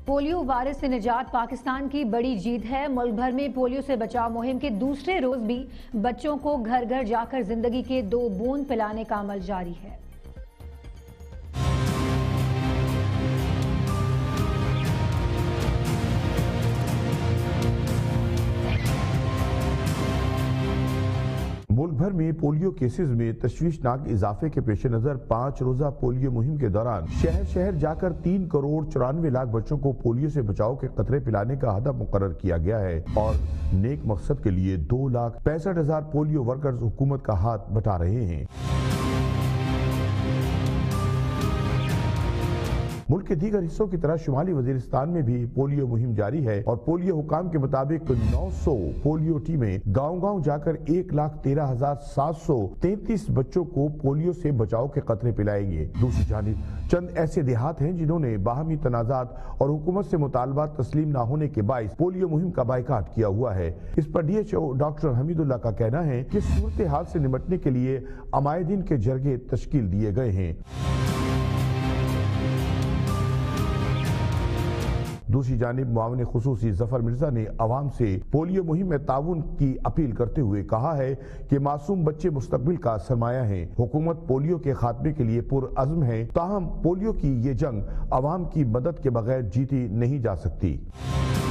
Polio virus سے نجات پاکستان کی بڑی جیت ہے۔ ملک بھر میں پولیو سے بچاؤ مہم کے دوسرے روز بھی بچوں کو گھر گھر جا کر زندگی کے 2 بوند پلانے کا عمل جاری ہے۔ ملک بھر میں پولیو کیسز میں تشویشناک اضافے کے پیش نظر 5 روزہ پولیو مہم کے دوران شہر شہر جا کر 3 کروڑ 94 لاکھ بچوں کو پولیو سے بچاؤ کے قطرے پلانے کا ہدف مقرر کیا گیا ہے اور نیک مقصد کے لیے 2,65,000 پولیو ورکرز حکومت کا ہاتھ بٹا رہے ہیں۔ ملک کے دیگر حصوں کی طرح شمالی وزیرستان میں بھی پولیو مہم جاری ہے اور پولیو حکام کے مطابق 900 پولیو ٹیمیں گاؤں گاؤں جا کر 1,13,733 بچوں کو پولیو سے بچاؤ کے قطرے پلائیں گے۔ دوسری جانب چند ایسے دیہات ہیں جنہوں نے باہمی تنازعات اور حکومت سے مطالبات تسلیم نہ ہونے کے باعث پولیو مہم کا بائیکاٹ کیا ہوا ہے۔ اس پر DHO ڈاکٹر حمید اللہ کا کہنا ہے کہ صورتحال سے نمٹنے کے لیے عمائدین کے جرگے تشکیل دیے گئے ہیں۔ دوسری جانب معاون خصوصی ظفر مرزا نے عوام سے پولیو مہم میں تعاون کی اپیل کرتے ہوئے کہا ہے کہ معصوم بچے مستقبل کا سرمایہ ہیں۔ حکومت پولیو کے خاتمے کے لیے پرعزم ہے، تاہم پولیو کی یہ جنگ عوام کی مدد کے بغیر جیتی نہیں جا سکتی۔